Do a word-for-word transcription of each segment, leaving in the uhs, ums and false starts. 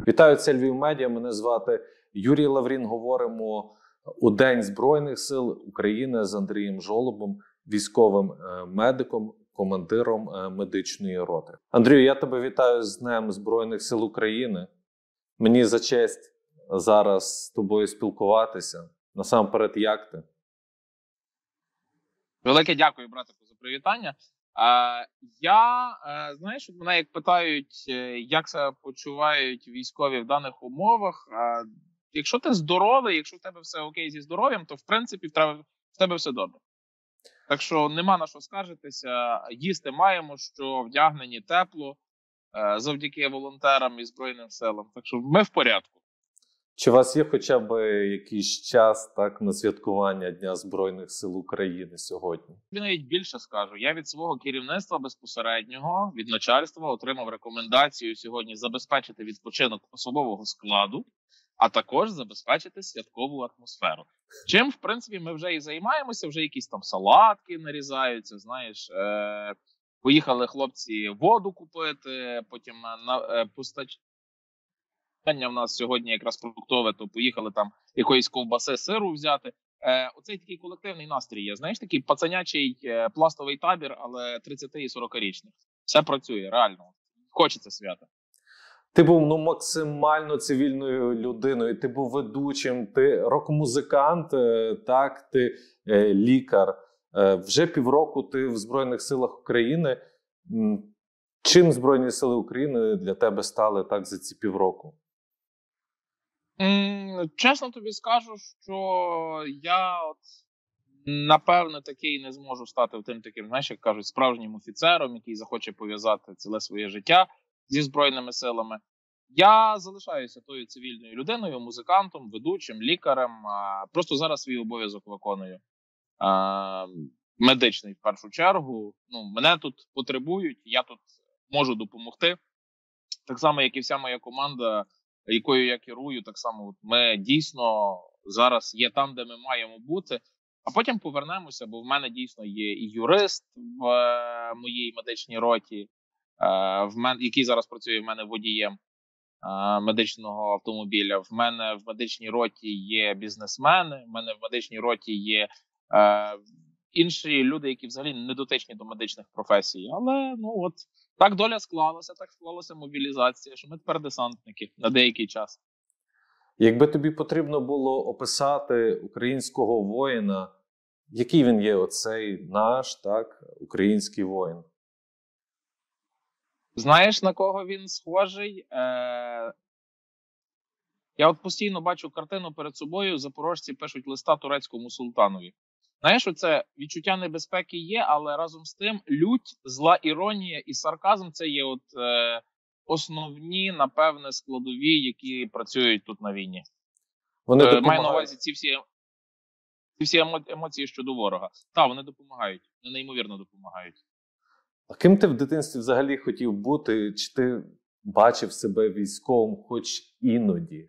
Вітаю, це Львів Медіа. Мене звати Юрій Лаврін. Говоримо у День Збройних сил України з Андрієм Жолобом, військовим медиком, командиром медичної роти. Андрію, я тебе вітаю з Днем Збройних сил України. Мені за честь зараз з тобою спілкуватися. Насамперед, як ти? Велике дякую, братику, за привітання. Е, я, е, знаєш, мене як питають, як себе почувають військові в даних умовах. Е, якщо ти здоровий, якщо в тебе все окей зі здоров'ям, то в принципі в тебе, в тебе все добре. Так що нема на що скаржитися, їсти маємо, що вдягнені тепло, е, завдяки волонтерам і Збройним силам. Так що ми в порядку. Чи у вас є хоча б якийсь час так на святкування Дня Збройних сил України сьогодні? Я навіть більше скажу. Я від свого керівництва безпосереднього, від начальства, отримав рекомендацію сьогодні забезпечити відпочинок особового складу, а також забезпечити святкову атмосферу. Чим, в принципі, ми вже і займаємося, вже якісь там салатки нарізаються, знаєш, е- поїхали хлопці воду купити, потім на е- постач... в нас сьогодні якраз продуктове, то поїхали там якоїсь ковбаси, сиру взяти. Е, оцей такий колективний настрій є. Знаєш, такий пацанячий е, пластовий табір, але тридцяти- і сорокарічних. Все працює, реально. Хочеться свята. Ти був ну, максимально цивільною людиною, ти був ведучим, ти рок-музикант, так, ти е, лікар. Е, вже півроку ти в Збройних силах України. Чим Збройні сили України для тебе стали так за ці півроку? Mm, чесно тобі скажу, що я от, напевно, такий не зможу стати тим таким, знаєш, як кажуть, справжнім офіцером, який захоче пов'язати ціле своє життя зі Збройними силами. Я залишаюся тою цивільною людиною, музикантом, ведучим, лікарем. Просто зараз свій обов'язок виконую. Медичний, в першу чергу. Ну, мене тут потребують, я тут можу допомогти. Так само, як і вся моя команда, якою я керую, так само от ми дійсно зараз є там, де ми маємо бути, а потім повернемося, бо в мене дійсно є і юрист в е, моїй медичній роті, е, в мен, який зараз працює в мене водієм е, медичного автомобіля. В мене в медичній роті є бізнесмени, в мене в медичній роті є е, інші люди, які взагалі не дотичні до медичних професій. Але, ну от, так доля склалася, так склалася мобілізація, що ми тепер десантники на деякий час. Якби тобі потрібно було описати українського воїна, який він є оцей наш, так, український воїн? Знаєш, на кого він схожий? Е... Я от постійно бачу картину перед собою, запорожці пишуть листа турецькому султанові. Знаєш, оце відчуття небезпеки є, але разом з тим лють, зла іронія і сарказм – це є от е, основні, напевне, складові, які працюють тут на війні. Вони е, допомагають. Маю на увазі ці всі, ці всі емоції щодо ворога. Так, вони допомагають, вони неймовірно допомагають. А ким ти в дитинстві взагалі хотів бути? Чи ти бачив себе військовим хоч іноді?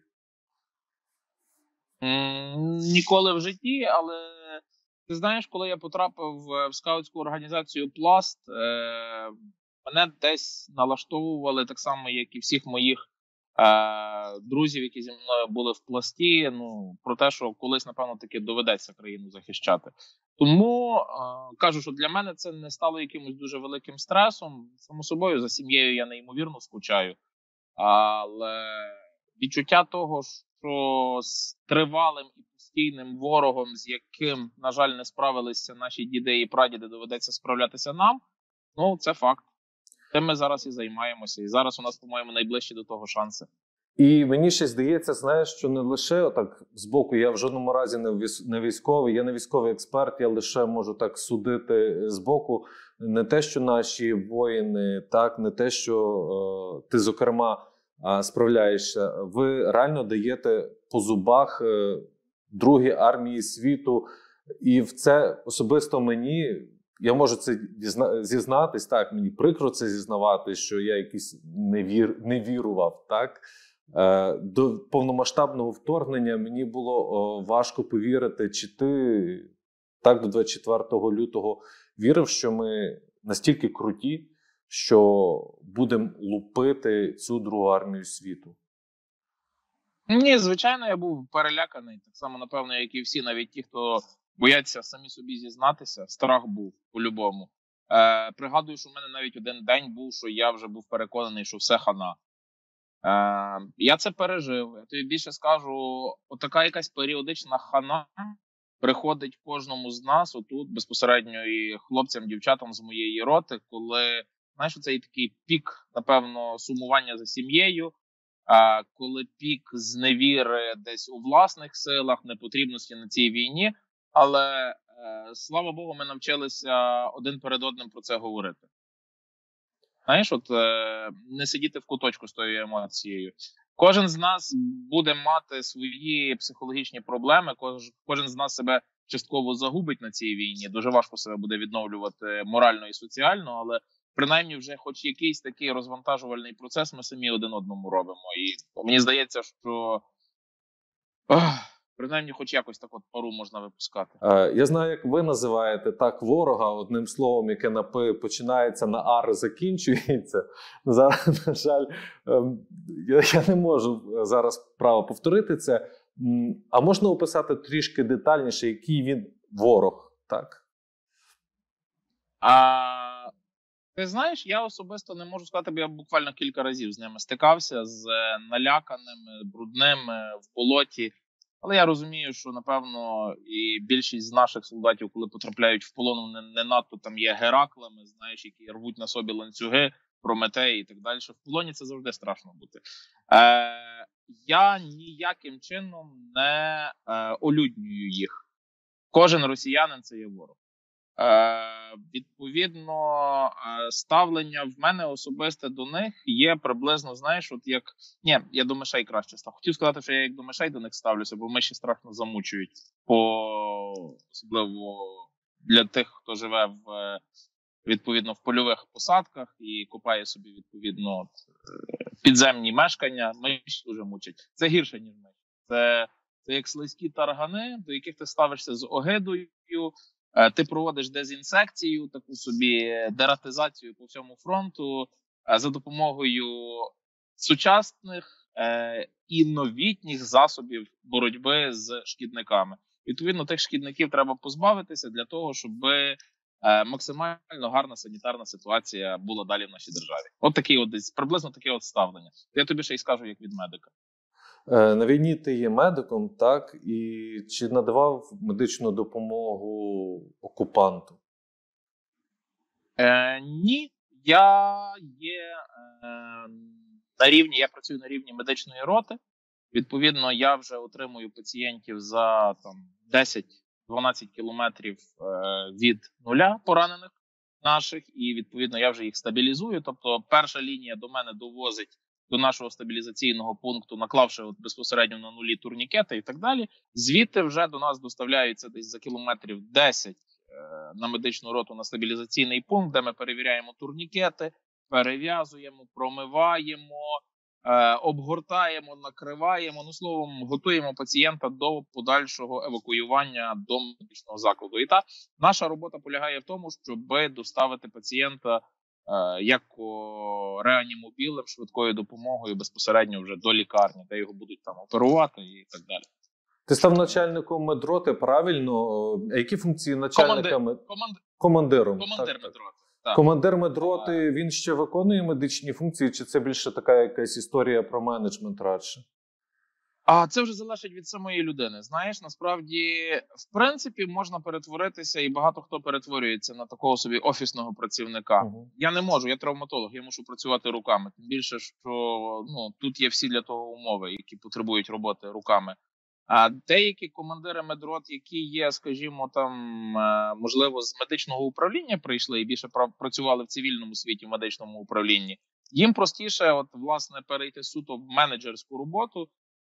М, ніколи в житті, але... Ти знаєш, коли я потрапив в скаутську організацію «Пласт», е, мене десь налаштовували так само, як і всіх моїх е, друзів, які зі мною були в «Пласті», ну, про те, що колись, напевно, таки доведеться країну захищати. Тому, е, кажу, що для мене це не стало якимось дуже великим стресом. Само собою, за сім'єю я неймовірно скучаю. Але відчуття того, що з тривалим і постійним ворогом, з яким, на жаль, не справилися наші діди і прадіди, доведеться справлятися нам, ну, це факт. Тим ми зараз і займаємося. І зараз у нас, по-моєму, найближчі до того шанси. І мені ще здається, знаєш, що не лише отак збоку, я в жодному разі не військовий, я не військовий експерт, я лише можу так судити збоку. Не те, що наші воїни, так, не те, що е, ти, зокрема, е, справляєшся. Ви реально даєте по зубах е, Другій армії світу. І в це особисто мені, я можу це зізнатись, так, мені прикро це зізнавати, що я якийсь не, вір, не вірував, так. До повномасштабного вторгнення мені було важко повірити, чи ти так до двадцять четвертого лютого вірив, що ми настільки круті, що будемо лупити цю Другу армію світу? Ні, звичайно, я був переляканий. Так само, напевно, як і всі, навіть ті, хто бояться самі собі зізнатися. Страх був по-любому. Е, пригадую, що в мене навіть один день був, що я вже був переконаний, що все хана. Е, я це пережив. Я тобі більше скажу, отака якась періодична хана приходить кожному з нас, отут, безпосередньо і хлопцям, дівчатам з моєї роти, коли, знаєш, цей такий пік, напевно, сумування за сім'єю, а коли пік зневіри десь у власних силах, непотрібності на цій війні. Але, е, слава Богу, ми навчилися один перед одним про це говорити. Знаєш, от е, не сидіти в куточку з тою емоцією. Кожен з нас буде мати свої психологічні проблеми, кож, кожен з нас себе частково загубить на цій війні. Дуже важко себе буде відновлювати морально і соціально, але принаймні вже хоч якийсь такий розвантажувальний процес ми самі один одному робимо. І мені здається, що ох, принаймні хоч якось так от пару можна випускати. Е, Я знаю, як ви називаєте так ворога, одним словом, яке на П починається, на Ар закінчується. Зараз, на жаль, ем, я, я не можу зараз право повторити це. М, А можна описати трішки детальніше, який він ворог, так? А ти знаєш, я особисто не можу сказати, бо я буквально кілька разів з ними стикався, з наляканими, брудними, в болоті. Але я розумію, що, напевно, і більшість з наших солдатів, коли потрапляють в полон, не, не надто там є Гераклами, знаєш, які рвуть на собі ланцюги, Прометеї і так далі. В полоні це завжди страшно бути. Е, я ніяким чином не е, олюднюю їх. Кожен росіянин – це є ворог. Е, відповідно, е, ставлення в мене особисте до них є приблизно, знаєш, от як... Ні, я до мишей краще став. Хотів сказати, що я як до мишей до них ставлюся, бо миші страшно замучують. По... Особливо для тих, хто живе в, відповідно, в польових посадках і копає собі, відповідно, от, підземні мешкання. Миші дуже мучать. Це гірше, ніж миші. Це, це як слизькі таргани, до яких ти ставишся з огидою. Ти проводиш дезінсекцію, таку собі дератизацію по всьому фронту за допомогою сучасних е, і новітніх засобів боротьби з шкідниками. Відповідно, тих шкідників треба позбавитися для того, щоб е, максимально гарна санітарна ситуація була далі в нашій державі. От такий от десь приблизно таке от ставлення. Я тобі ще й скажу, як від медика. На війні ти є медиком, так? І чи надавав медичну допомогу окупанту? Е, ні, я є е, на рівні, я працюю на рівні медичної роти. Відповідно, я вже отримую пацієнтів за там десять-дванадцять кілометрів е, від нуля поранених наших, і відповідно я вже їх стабілізую. Тобто, перша лінія до мене довозить до нашого стабілізаційного пункту, наклавши от безпосередньо на нулі турнікети і так далі. Звідти вже до нас доставляються десь за кілометрів десять е, на медичну роту на стабілізаційний пункт, де ми перевіряємо турнікети, перев'язуємо, промиваємо, е, обгортаємо, накриваємо, ну словом, готуємо пацієнта до подальшого евакуювання до медичного закладу. І та наша робота полягає в тому, щоб доставити пацієнта як реанімобілем, швидкою допомогою безпосередньо вже до лікарні, де його будуть там оперувати і так далі. Ти став начальником медроти, правильно? А які функції начальника? Команди... Команди... Командиром. Командир так, медроти. Так. Командир медроти, він ще виконує медичні функції, чи це більше така якась історія про менеджмент радше? А це вже залежить від самої людини. Знаєш, насправді, в принципі, можна перетворитися, і багато хто перетворюється на такого собі офісного працівника. Uh-huh. Я не можу, я травматолог, я мушу працювати руками. Тим більше, що ну, тут є всі для того умови, які потребують роботи руками. А деякі командири медрот, які є, скажімо, там, можливо, з медичного управління прийшли і більше працювали в цивільному світі, в медичному управлінні, їм простіше, от, власне, перейти суто в менеджерську роботу.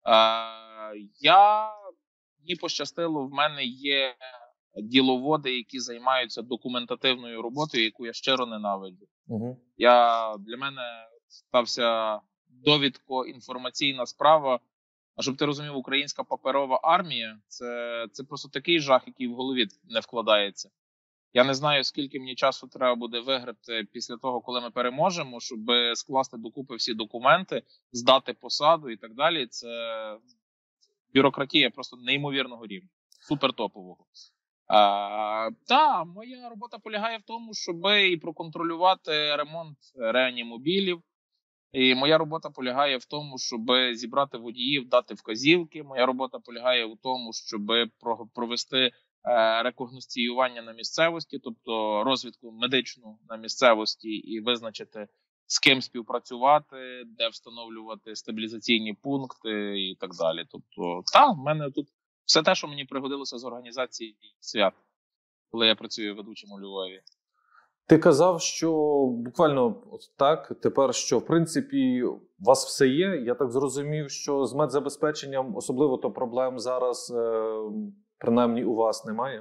Я, мені пощастило, в мене є діловоди, які займаються документативною роботою, яку я щиро ненавиджу. Угу. Я, для мене стався довідко-інформаційна справа. А щоб ти розумів, українська паперова армія – це, це просто такий жах, який в голові не вкладається. Я не знаю, скільки мені часу треба буде виграти після того, коли ми переможемо, щоб скласти докупи всі документи, здати посаду і так далі. Це бюрократія просто неймовірного рівня, супертопового. А, та, моя робота полягає в тому, щоб і проконтролювати ремонт реанімобілів. І моя робота полягає в тому, щоб зібрати водіїв, дати вказівки. Моя робота полягає в тому, щоб провести е, рекогносціювання на місцевості, тобто розвідку медичну на місцевості і визначити, з ким співпрацювати, де встановлювати стабілізаційні пункти і так далі. Тобто, та, в мене тут все те, що мені пригодилося з організації свят, коли я працюю ведучим у Львові. Ти казав, що буквально от так, тепер, що в принципі у вас все є. Я так зрозумів, що з медзабезпеченням особливо то проблем зараз, принаймні, у вас немає?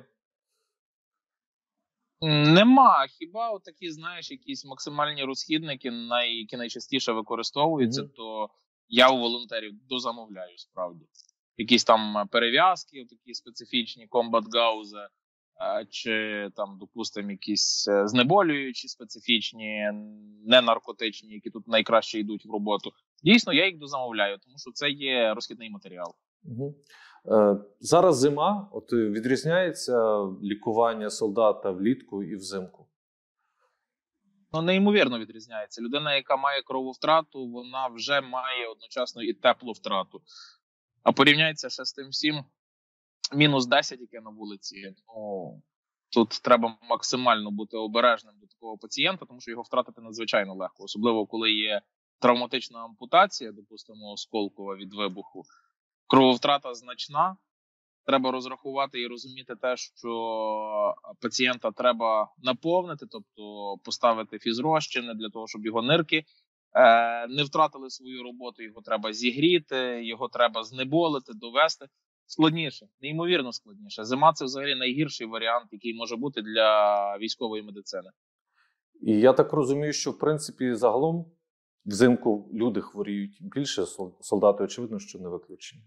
Нема. Хіба от такі, знаєш, якісь максимальні розхідники, які найчастіше використовуються, mm-hmm. то я у волонтерів дозамовляю, справді. Якісь там перев'язки, такі специфічні, комбат-гаузи, чи там, допустимо, якісь знеболюючі специфічні, не наркотичні, які тут найкраще йдуть в роботу. Дійсно, я їх дозамовляю, тому що це є розхідний матеріал. Угу. Е, зараз зима. От відрізняється лікування солдата влітку і взимку? Ну, неймовірно відрізняється. Людина, яка має крововтрату, вона вже має одночасно і теплу втрату. А порівняється ще з тим всім, мінус десять, яке на вулиці, ну, тут треба максимально бути обережним до такого пацієнта, тому що його втратити надзвичайно легко. Особливо, коли є травматична ампутація, допустимо, осколкова від вибуху. Крововтрата значна. Треба розрахувати і розуміти те, що пацієнта треба наповнити, тобто поставити фізрозчини для того, щоб його нирки е, не втратили свою роботу, його треба зігріти, його треба знеболити, довести. Складніше, неймовірно складніше. Зима – це взагалі найгірший варіант, який може бути для військової медицини. І я так розумію, що, в принципі, загалом взимку люди хворіють більше, солдати, очевидно, що не виключені.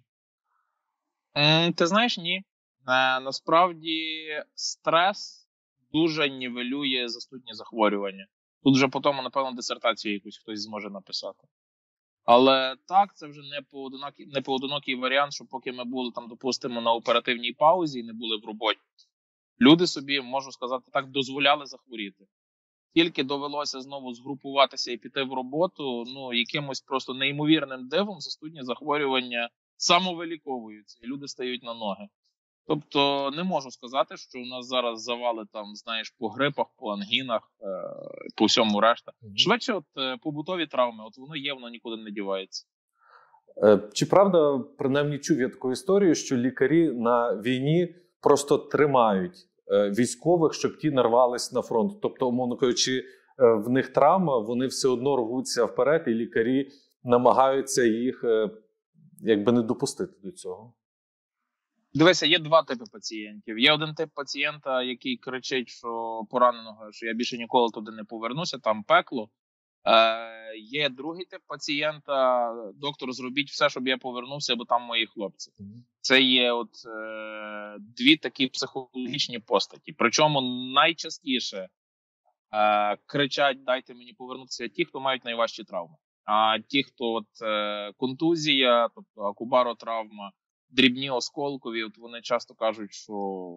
Mm, ти знаєш, ні. Е, насправді стрес дуже нівелює застудні захворювання. Тут вже потім, напевно, дисертацію якусь хтось зможе написати. Але так, це вже не поодинокий, не поодинокий варіант, що поки ми були там, допустимо, на оперативній паузі і не були в роботі, люди собі, можу сказати так, дозволяли захворіти. Тільки довелося знову згрупуватися і піти в роботу, ну, якимось просто неймовірним дивом застудні захворювання самовиліковуються, і люди стають на ноги. Тобто не можу сказати, що у нас зараз завали там, знаєш, по грипах, по ангінах, е- по всьому решта. Mm-hmm. Швидше от е- побутові травми, от воно є, воно нікуди не дівається. Е- чи правда, принаймні чув я таку історію, що лікарі на війні просто тримають е- військових, щоб ті нарвались на фронт? Тобто, умовно кажучи, е- в них травма, вони все одно рвуться вперед, і лікарі намагаються їх е- якби не допустити до цього. Дивися, є два типи пацієнтів. Є один тип пацієнта, який кричить, що пораненого, що я більше ніколи туди не повернуся, там пекло. Е, є другий тип пацієнта, доктор, зробіть все, щоб я повернувся, бо там мої хлопці. Mm-hmm. Це є от е, дві такі психологічні постаті. Причому найчастіше е, кричать, дайте мені повернутися ті, хто мають найважчі травми. А ті, хто от, е, контузія, тобто акубаротравма, дрібні осколкові, от вони часто кажуть, що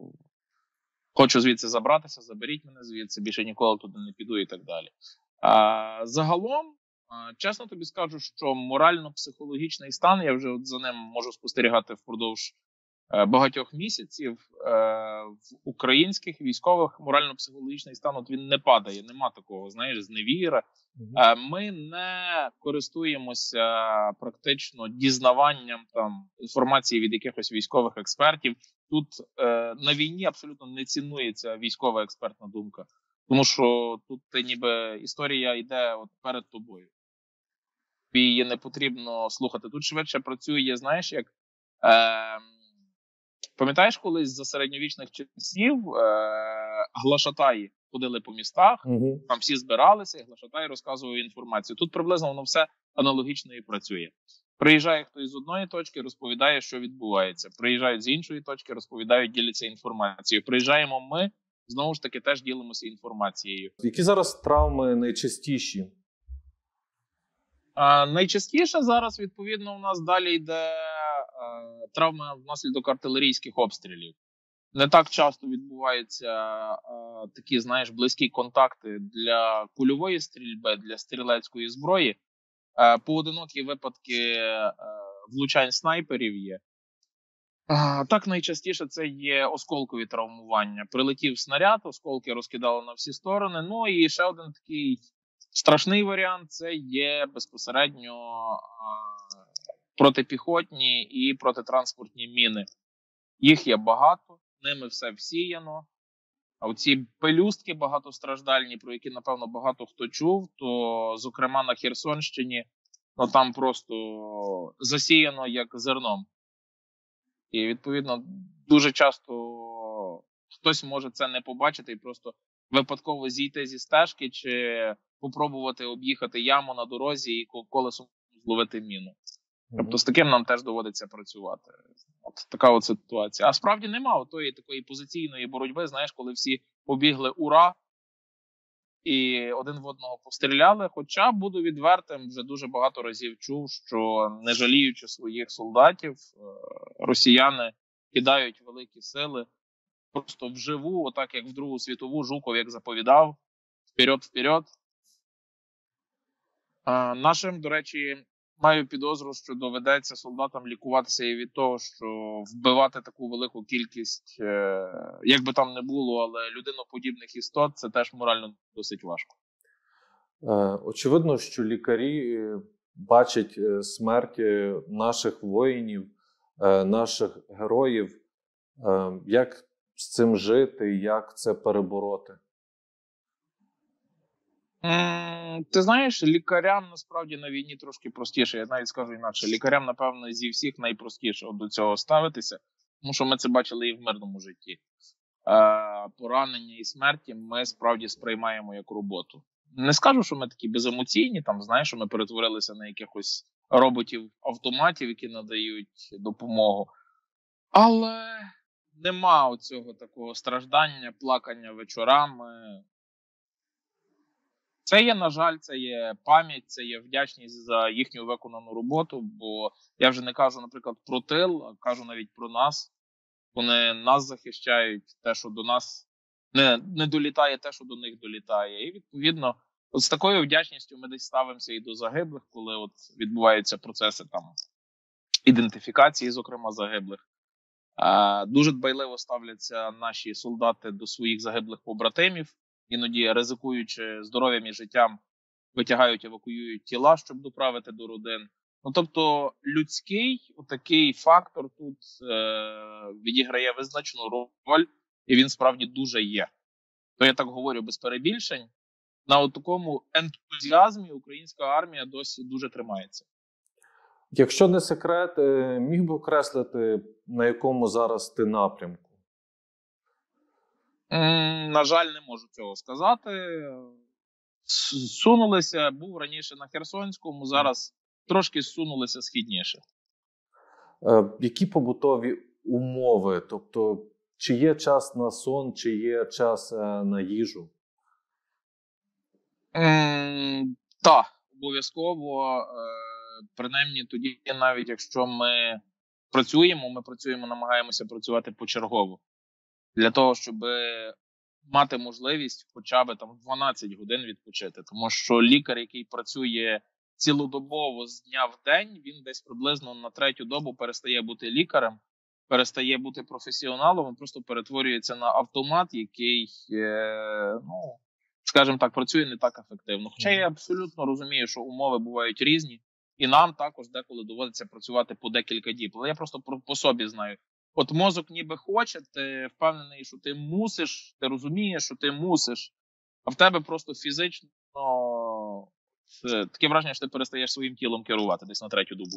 хочу звідси забратися, заберіть мене звідси, більше ніколи туди не піду і так далі. А, загалом, а, чесно тобі скажу, що морально-психологічний стан, я вже от за ним можу спостерігати впродовж е, багатьох місяців, е, в українських військових морально-психологічний стан, от він не падає, нема такого, знаєш, зневіра. Mm-hmm. Ми не користуємося практично дізнаванням там інформації від якихось військових експертів. Тут е, на війні абсолютно не цінується військова експертна думка, тому що тут ніби історія йде от перед тобою. Її не потрібно слухати. Тут швидше працює, знаєш, як е, пам'ятаєш, колись за середньовічних часів е, глашатаї ходили по містах, угу. Там всі збиралися, і глашатай розказував інформацію. Тут приблизно воно все аналогічно і працює. Приїжджає хтось з одної точки, розповідає, що відбувається. Приїжджають з іншої точки, розповідають, діляться інформацією. Приїжджаємо ми, знову ж таки теж ділимося інформацією. Які зараз травми найчастіші? А, найчастіше зараз, відповідно, у нас далі йде а, травма внаслідок артилерійських обстрілів. Не так часто відбуваються а, такі, знаєш, близькі контакти для кульової стрільби, для стрілецької зброї. А, поодинокі випадки а, влучань снайперів є. А, так найчастіше це є осколкові травмування. Прилетів снаряд, осколки розкидали на всі сторони. Ну і ще один такий страшний варіант – це є безпосередньо а, протипіхотні і протитранспортні міни. Їх є багато, ними все всіяно. А оці пелюстки багатостраждальні, про які, напевно, багато хто чув, то, зокрема, на Херсонщині, ну там просто засіяно як зерном. І, відповідно, дуже часто хтось може це не побачити і просто випадково зійти зі стежки чи попробувати об'їхати яму на дорозі і колесом зловити міну. Mm-hmm. Тобто з таким нам теж доводиться працювати. От така от ситуація. А справді нема тої такої позиційної боротьби, знаєш, коли всі побігли «Ура!» і один в одного постріляли. Хоча, буду відвертим, вже дуже багато разів чув, що не жаліючи своїх солдатів, росіяни кидають великі сили просто вживу, отак як в Другу світову, Жуков як заповідав, вперед-вперед. А, нашим, до речі, маю підозру, що доведеться солдатам лікуватися і від того, що вбивати таку велику кількість, е, як би там не було, але людиноподібних істот, це теж морально досить важко. Е, очевидно, що лікарі бачать смерті наших воїнів, е, наших героїв. Е, як з цим жити, як це перебороти? Mm, ти знаєш, лікарям насправді на війні трошки простіше. Я навіть скажу інакше. Лікарям, напевно, зі всіх найпростіше до цього ставитися, тому що ми це бачили і в мирному житті. Е, поранення і смерті ми справді сприймаємо як роботу. Не скажу, що ми такі беземоційні, там, знаєш, що ми перетворилися на якихось роботів-автоматів, які надають допомогу. Але нема оцього такого страждання, плакання вечорами. Це є, на жаль, це є пам'ять, це є вдячність за їхню виконану роботу, бо я вже не кажу, наприклад, про тил, а кажу навіть про нас. Вони нас захищають, те, що до нас не, не долітає, те, що до них долітає. І, відповідно, от з такою вдячністю ми десь ставимося і до загиблих, коли от відбуваються процеси там ідентифікації, зокрема, загиблих. А, дуже дбайливо ставляться наші солдати до своїх загиблих побратимів. Іноді, ризикуючи здоров'ям і життям, витягають, евакуюють тіла, щоб доправити до родин. Ну, тобто, людський такий фактор тут е- відіграє визначну роль, і він справді дуже є. То я так говорю без перебільшень. На такому ентузіазмі українська армія досі дуже тримається. Якщо не секрет, міг би окреслити, на якому зараз ти напрямку? На жаль, не можу цього сказати. Сунулися, був раніше на Херсонському, зараз трошки сунулися східніше. Е, які побутові умови? Тобто, чи є час на сон, чи є час е, на їжу? Mm, так, обов'язково. Е, принаймні тоді, навіть якщо ми працюємо, ми працюємо, намагаємося працювати почергово. Для того, щоб мати можливість хоча б там дванадцять годин відпочити. Тому що лікар, який працює цілодобово з дня в день, він десь приблизно на третю добу перестає бути лікарем, перестає бути професіоналом, просто перетворюється на автомат, який, е, ну, скажімо так, працює не так ефективно. Хоча я абсолютно розумію, що умови бувають різні, і нам також деколи доводиться працювати по декілька діб. Але я просто по собі знаю. От мозок ніби хоче, ти впевнений, що ти мусиш, ти розумієш, що ти мусиш, а в тебе просто фізично таке враження, що ти перестаєш своїм тілом керувати десь на третю добу.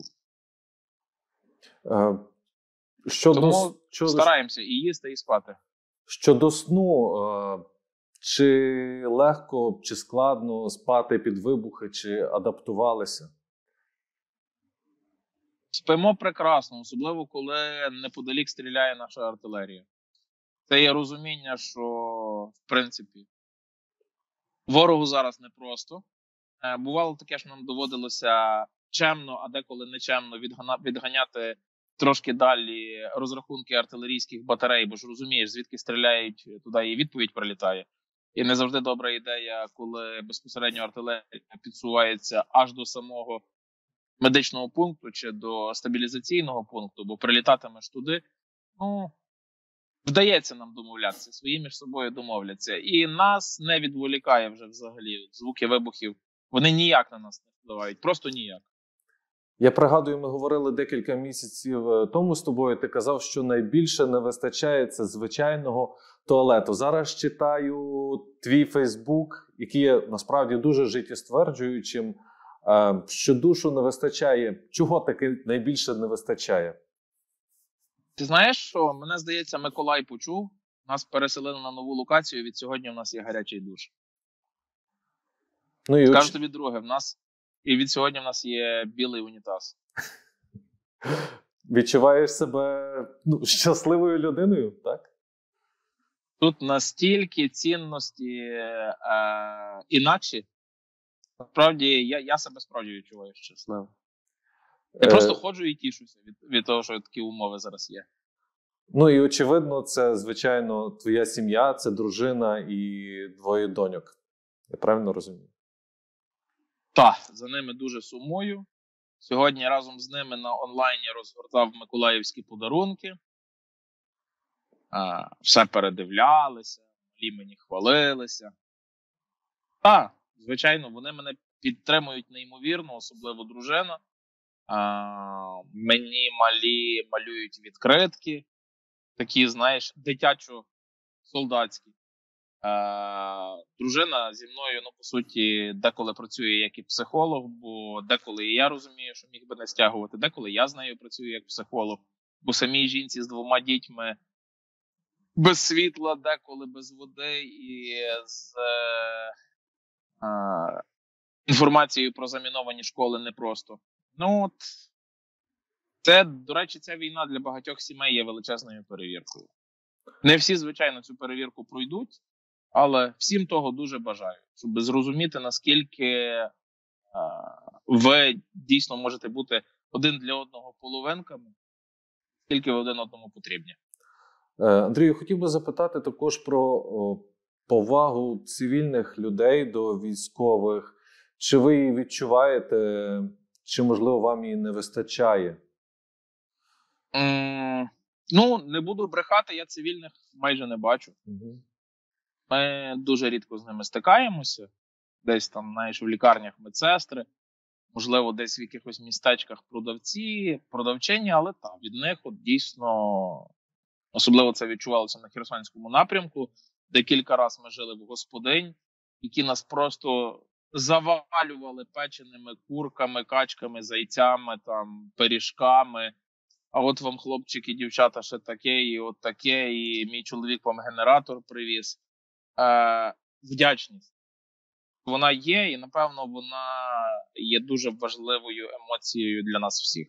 Е, щодо, Тому щодо, стараємося і їсти, і спати. Щодо сну, е, чи легко, чи складно спати під вибухи, чи адаптувалися? Спимо прекрасно, особливо коли неподалік стріляє наша артилерія. Це є розуміння, що в принципі, ворогу зараз непросто. Бувало таке, що нам доводилося чемно, а деколи нечемно відганяти трошки далі розрахунки артилерійських батарей, бо ж розумієш, звідки стріляють, туди і відповідь прилітає. І не завжди добра ідея, коли безпосередньо артилерія підсувається аж до самого медичного пункту чи до стабілізаційного пункту, бо прилітатимеш туди, ну, вдається нам домовлятися, свої між собою домовляться. І нас не відволікає вже взагалі звуки вибухів. Вони ніяк на нас не впливають, просто ніяк. Я пригадую, ми говорили декілька місяців тому з тобою, ти казав, що найбільше не вистачає це звичайного туалету. Зараз читаю твій Фейсбук, який є насправді дуже життєстверджуючим, що душу не вистачає. Чого таки найбільше не вистачає? Ти знаєш, що, мене здається, Миколай почув, нас переселили на нову локацію, від сьогодні в нас є гарячий душ. Ну, і Скажу тобі друге, в нас і від сьогодні в нас є білий унітаз. Відчуваєш себе ну, щасливою людиною, так? Тут настільки цінності е, інакші. Насправді, я, я себе справді відчуваю щасливо. Я е... просто ходжу і тішуся від, від того, що такі умови зараз є. Ну і очевидно, це, звичайно, твоя сім'я, це дружина і двоє доньок. Я правильно розумію? Так, за ними дуже сумую. Сьогодні разом з ними на онлайні розгортав миколаївські подарунки. А, все передивлялися, малі мені хвалилися. Так, звичайно, вони мене підтримують неймовірно, особливо дружина. А, мені малі малюють відкритки, такі, знаєш, дитячо-солдатські. А, дружина зі мною, ну, по суті, деколи працює як і психолог, бо деколи і я розумію, що міг би не стягувати, деколи я з нею працюю як психолог, бо самій жінці з двома дітьми без світла, деколи без води і з е, інформацією про заміновані школи непросто. Ну, от, це, до речі, ця війна для багатьох сімей є величезною перевіркою. Не всі, звичайно, цю перевірку пройдуть, але всім того дуже бажаю, щоб зрозуміти, наскільки е, ви дійсно можете бути один для одного половинками, скільки ви один одному потрібні. Андрію, хотів би запитати також про о, повагу цивільних людей до військових. Чи ви її відчуваєте, чи, можливо, вам її не вистачає? Mm, ну, не буду брехати, я цивільних майже не бачу. Угу. Ми дуже рідко з ними стикаємося. Десь там, знаєш, в лікарнях медсестри, можливо, десь в якихось містечках продавці, продавчині, але так, від них от дійсно, особливо це відчувалося на Херсонському напрямку, де кілька разів ми жили в господинь, які нас просто завалювали печеними курками, качками, зайцями, там, пиріжками. А от вам, хлопчики, дівчата, ще таке, і от таке, і мій чоловік вам генератор привіз. Е, вдячність. Вона є, і, напевно, вона є дуже важливою емоцією для нас всіх.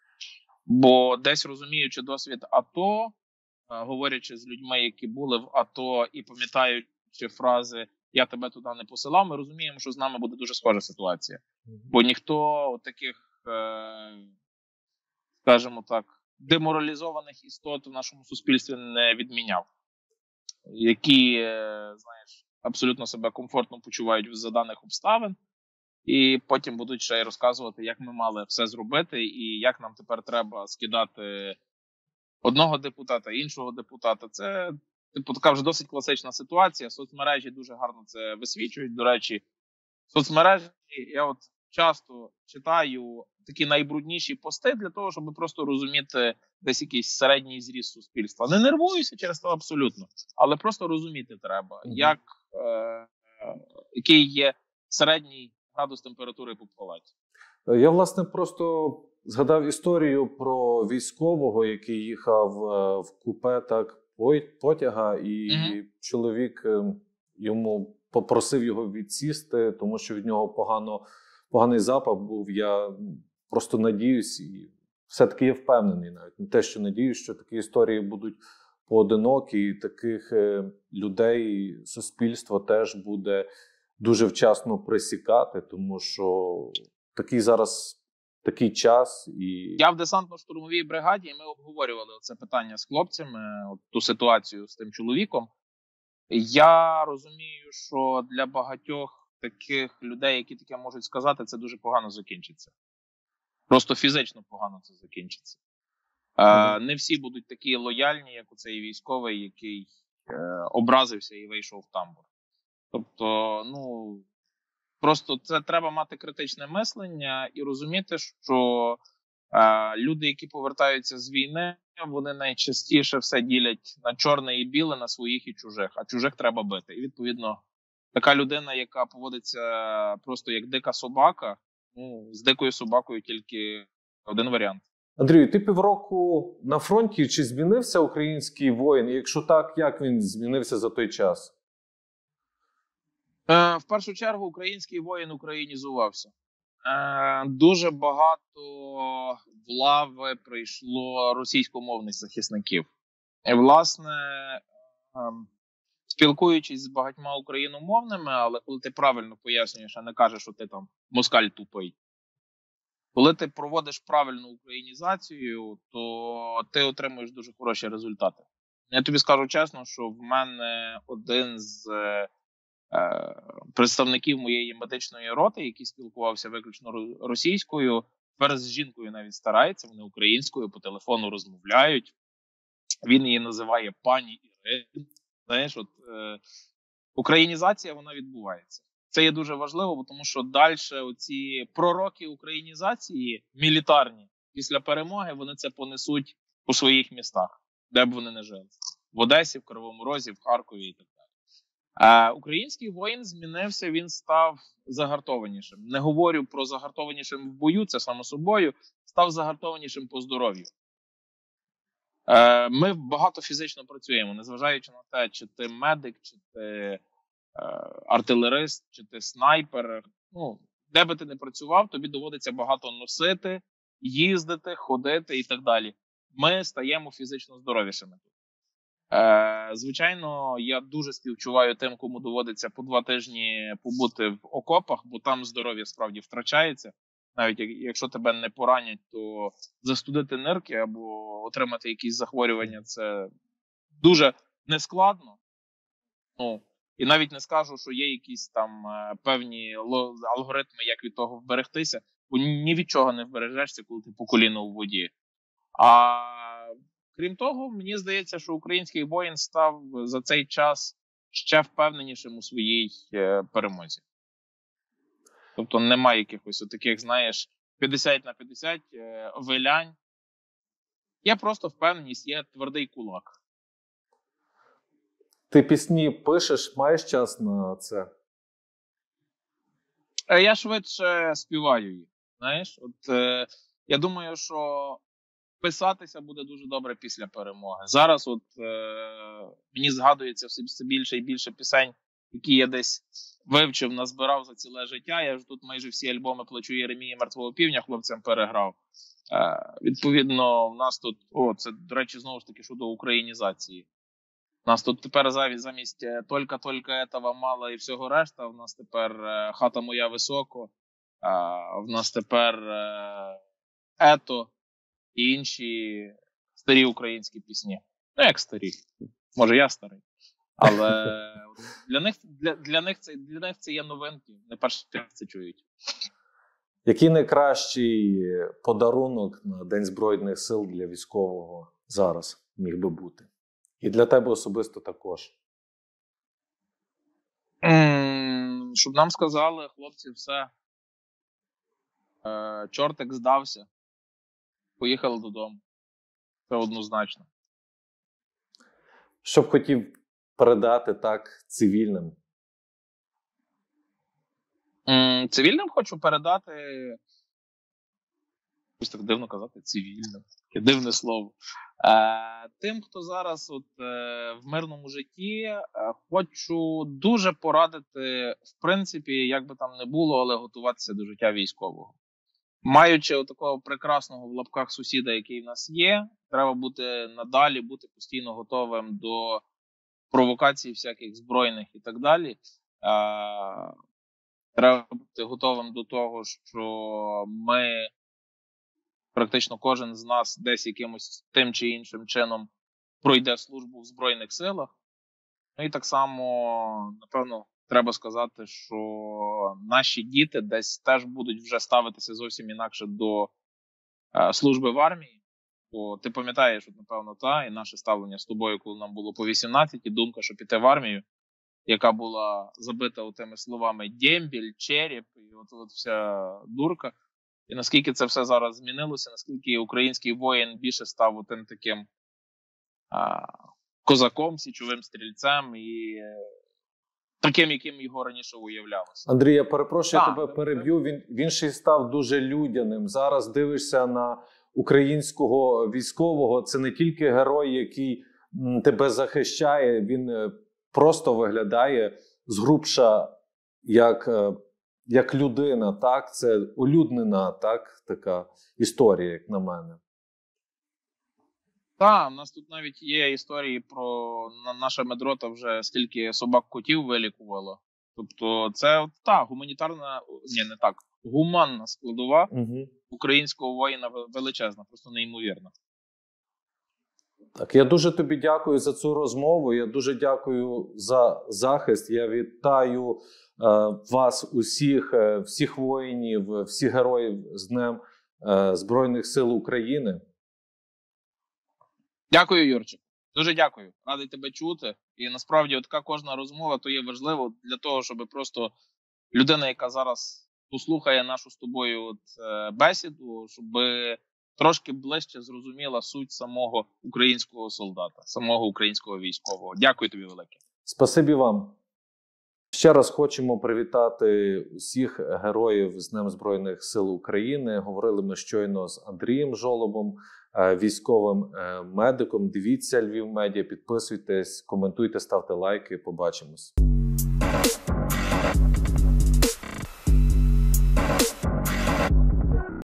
Бо десь розуміючи досвід АТО, е, говорячи з людьми, які були в АТО, і пам'ятаючи фрази «я тебе туди не посилав», ми розуміємо, що з нами буде дуже схожа ситуація. Бо ніхто таких, е, скажімо так, деморалізованих істот в нашому суспільстві не відміняв. Які, знаєш, абсолютно себе комфортно почувають за даних обставин, і потім будуть ще й розказувати, як ми мали все зробити, і як нам тепер треба скидати одного депутата, іншого депутата. Це, типу, така вже досить класична ситуація. Соцмережі дуже гарно це висвічують. До речі, соцмережі, я от часто читаю такі найбрудніші пости для того, щоб просто розуміти десь якийсь середній зріст суспільства. Не нервуюся через це абсолютно, але просто розуміти треба, mm-hmm. як, е, який є середній градус температури по палаті. Я, власне, просто згадав історію про військового, який їхав в купе так потяга, і mm-hmm. чоловік йому попросив його відсісти, тому що від нього погано, поганий запах був. Я просто надіюсь, і все-таки я впевнений навіть. Не те, що надіюсь, що такі історії будуть поодинокі, і таких е, людей суспільство теж буде дуже вчасно присікати, тому що такий зараз такий час. І Я в десантно-штурмовій бригаді, і ми обговорювали це питання з хлопцями, от ту ситуацію з тим чоловіком. Я розумію, що для багатьох таких людей, які таке можуть сказати, це дуже погано закінчиться. Просто фізично погано це закінчиться. Е, не всі будуть такі лояльні, як у цей військовий, який е, образився і вийшов в тамбур. Тобто, ну, просто це треба мати критичне мислення і розуміти, що е, люди, які повертаються з війни, вони найчастіше все ділять на чорне і біле, на своїх і чужих, а чужих треба бити. І, відповідно, така людина, яка поводиться просто як дика собака, ну, з дикою собакою тільки один варіант. Андрію, ти півроку на фронті, чи змінився український воїн? І якщо так, як він змінився за той час? Е, в першу чергу, український воїн українізувався. Е, дуже багато в лави прийшло російськомовних захисників. І, власне, е, спілкуючись з багатьма україномовними, але коли ти правильно пояснюєш, а не кажеш, що ти там москаль тупий, коли ти проводиш правильну українізацію, то ти отримуєш дуже хороші результати. Я тобі скажу чесно, що в мене один з е, представників моєї медичної роти, який спілкувався виключно російською, тепер з жінкою навіть старається, вони українською по телефону розмовляють. Він її називає пані Ірина. Знаєш, от е, українізація, вона відбувається. Це є дуже важливо, тому що далі оці пророки українізації, мілітарні, після перемоги, вони це понесуть у своїх містах, де б вони не жили. В Одесі, в Кривому Розі, в Харкові і так далі. А український воїн змінився, він став загартованішим. Не говорю про загартованішим в бою, це само собою, став загартованішим по здоров'ю. Ми багато фізично працюємо, незважаючи на те, чи ти медик, чи ти артилерист, чи ти снайпер. Ну, де би ти не працював, тобі доводиться багато носити, їздити, ходити і так далі. Ми стаємо фізично здоровішими. Звичайно, я дуже співчуваю тим, кому доводиться по два тижні побути в окопах, бо там здоров'я справді втрачається. Навіть якщо тебе не поранять, то застудити нирки або отримати якісь захворювання – це дуже нескладно. Ну, і навіть не скажу, що є якісь там певні алгоритми, як від того вберегтися, бо ні від чого не вбережешся, коли ти по коліно у воді. А крім того, мені здається, що український воїн став за цей час ще впевненішим у своїй перемозі. Тобто немає якихось таких, знаєш, п'ятдесят на п'ятдесят вилянь. Є просто впевненість, є твердий кулак. Ти пісні пишеш, маєш час на це? Я швидше співаю їх, знаєш. От, е, я думаю, що писатися буде дуже добре після перемоги. Зараз от е, мені згадується все більше і більше пісень, які я десь вивчив, назбирав за ціле життя. Я ж тут майже всі альбоми «Плачу Єремії», «Мертвого півня» хлопцям переграв. Е, відповідно, в нас тут, о, це, до речі, знову ж таки, щодо українізації. У нас тут тепер замість «Тільки-тільки этого мало» і всього решта, в нас тепер «Хата моя високо», в нас тепер «Ето» і інші старі українські пісні. Ну, як старі. Може, я старий. Але для них, для, для них, це, для них це є новинки. Не перший раз це чують. Який найкращий подарунок на День Збройних сил для військового зараз міг би бути? І для тебе особисто також. Mm, щоб нам сказали, хлопці, все. Е, чортик здався. Поїхали додому. Це однозначно. Що б хотів передати так цивільним? Mm, цивільним хочу передати... Ось так дивно казати цивільним. Таке дивне слово. Е, тим, хто зараз от, е, в мирному житті, е, хочу дуже порадити, в принципі, як би там не було, але готуватися до життя військового. Маючи такого прекрасного в лапках сусіда, який в нас є, треба бути надалі, бути постійно готовим до провокацій всяких збройних і так далі. А, треба бути готовим до того, що ми, практично кожен з нас десь якимось тим чи іншим чином пройде службу в Збройних силах. Ну і так само, напевно, треба сказати, що наші діти десь теж будуть вже ставитися зовсім інакше до е, служби в армії. Бо ти пам'ятаєш, от, напевно, та, і наше ставлення з тобою, коли нам було по вісімнадцять, і думка, що піти в армію, яка була забита тими словами «дембіль», «череп», і от, от вся дурка. І наскільки це все зараз змінилося, наскільки український воїн більше став тим таким а, козаком, січовим стрільцем і е, таким, яким його раніше уявлялося. Андрій, я перепрошую, я Так. тебе переб'ю. Він, він ще й став дуже людяним. Зараз дивишся на українського військового. Це не тільки герой, який м, тебе захищає, він е, просто виглядає згрубша як, е, як людина. Так? Це улюднена так? Така історія, як на мене. Так, у нас тут навіть є історії про на- наша медрота вже скільки собак-котів вилікувало. Тобто це та гуманітарна, ні, не так, гуманна складова Угу. українського воїна ве- величезна, просто неймовірна. Так, я дуже тобі дякую за цю розмову. Я дуже дякую за захист. Я вітаю е, вас усіх, е, всіх воїнів, всіх героїв з Днем е, Збройних сил України. Дякую, Юрчик. Дуже дякую. Радий тебе чути. І насправді, от така кожна розмова, то є важливо для того, щоб просто людина, яка зараз послухає нашу з тобою от, е, бесіду, щоб трошки ближче зрозуміла суть самого українського солдата, самого українського військового. Дякую тобі велике. Спасибі вам. Ще раз хочемо привітати усіх героїв з Днем Збройних сил України. Говорили ми щойно з Андрієм Жолобом, військовим медиком. Дивіться Львів Медіа, підписуйтесь, коментуйте, ставте лайки. Побачимось.